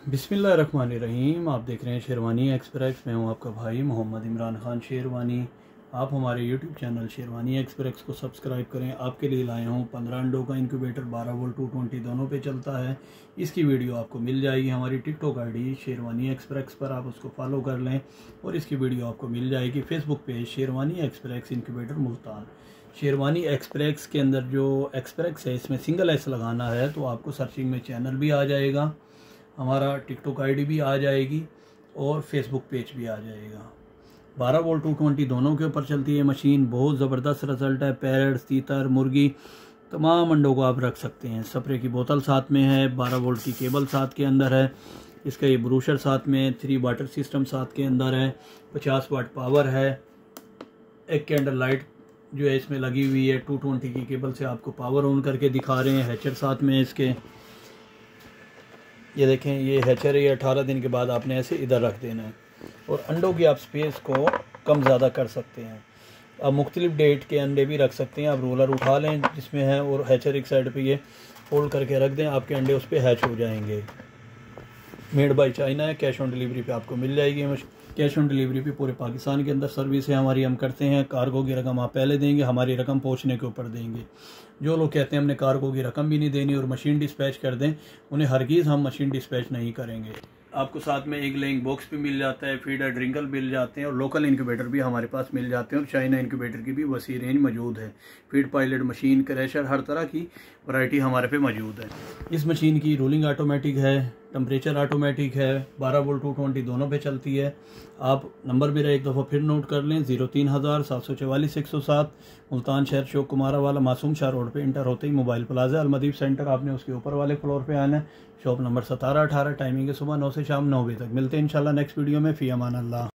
बिस्मिल्लाहिर्रहमानिर्रहीम। आप देख रहे हैं शेरवानी एक्सप्रेस। मैं हूं आपका भाई मोहम्मद इमरान ख़ान शेरवानी। आप हमारे यूट्यूब चैनल शेरवानी एक्सप्रेस को सब्सक्राइब करें। आपके लिए लाया हूं 15 अंडों का इंक्यूबेटर 12 वोल्ट 220 दोनों पे चलता है। इसकी वीडियो आपको मिल जाएगी हमारी टिकटॉक आईडी शेरवानी एक्सप्रेस पर, आप उसको फॉलो कर लें और इसकी वीडियो आपको मिल जाएगी Facebook page Sherwani express incubator Multan. Sherwani express के अंदर जो एक्सप्रेस है इसमें सिंगल एस लगाना है तो आपको सर्चिंग में चैनल भी आ जाएगा, हमारा टिकटॉक आईडी भी आ जाएगी और फेसबुक पेज भी आ जाएगा। 12 वोल्ट 220 दोनों के ऊपर चलती है मशीन। बहुत ज़बरदस्त रिजल्ट है। पैरट, तीतर, मुर्गी तमाम अंडों को आप रख सकते हैं। स्प्रे की बोतल साथ में है, 12 वोल्ट की केबल साथ के अंदर है, इसका ये ब्रूशर साथ में, 3 वाटर सिस्टम साथ के अंदर है, 50 वाट पावर है, एक कैंडल लाइट जो है इसमें लगी हुई है। 220 की केबल से आपको पावर ऑन करके दिखा रहे हैं। हैचर साथ में है इसके, ये देखें ये हैचर है। 18 दिन के बाद आपने ऐसे इधर रख देना है और अंडों की आप स्पेस को कम ज़्यादा कर सकते हैं। आप मुख्तलिफ डेट के अंडे भी रख सकते हैं। आप रोलर उठा लें जिसमें है और हैचर एक साइड पे ये फोल्ड करके रख दें, आपके अंडे उस पर हैच हो जाएंगे। मेड बाय चाइना है। कैश ऑन डिलीवरी पे आपको मिल जाएगी। कैश ऑन डिलीवरी पे पूरे पाकिस्तान के अंदर सर्विस है हमारी, हम करते हैं। कार्गो की रकम आप पहले देंगे, हमारी रकम पहुंचने के ऊपर देंगे। जो लोग कहते हैं हमने कार्गो की रकम भी नहीं देनी और मशीन डिस्पैच कर दें, उन्हें हरगिज़ हम मशीन डिस्पैच नहीं करेंगे। आपको साथ में एक लेइंग बॉक्स भी मिल जाता है, फीडर ड्रिंकल मिल जाते हैं और लोकल इंक्यूबेटर भी हमारे पास मिल जाते हैं और चाइना इंक्यूबेटर की भी वसी रेंज मौजूद है। फीड पायलट मशीन, क्रैशर, हर तरह की वैरायटी हमारे पे मौजूद है। इस मशीन की रूलिंग ऑटोमेटिक है, टेम्परेचर ऑटोमेटिक है, 12 वोल्ट 220 दोनों पे चलती है। आप नंबर मेरा एक दफ़ा फिर नोट कर लें, 03,744 107, मुल्तान शहर, चौक कुमारा वाला, मासूम शाह रोड पे इंटर होते ही मोबाइल प्लाजा अलमदीप सेंटर, आपने उसके ऊपर वाले फ्लोर पे आना है। Shop number 17-18। टाइमिंग है सुबह 9 से शाम 9 बजे तक। मिलते हैं इंशाल्लाह नेक्स्ट वीडियो में। फ़ी अमान अल्लाह।